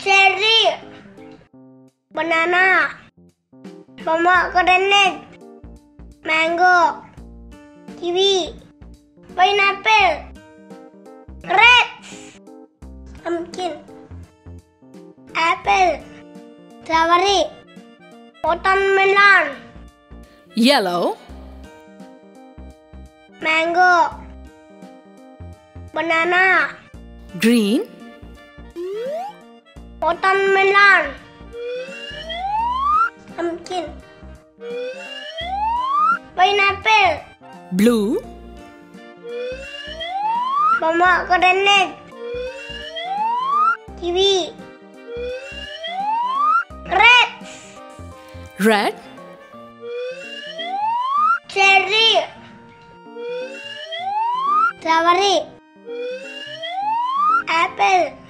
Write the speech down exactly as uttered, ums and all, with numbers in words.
cherry, banana, pomegranate, mango, kiwi, pineapple, grapes, pumpkin, apple, strawberry, watermelon, Yellow, mango, banana, green, watermelon, pumpkin, pineapple, blue, pomegranate, kiwi, grapes, red, cherry, strawberry, apple,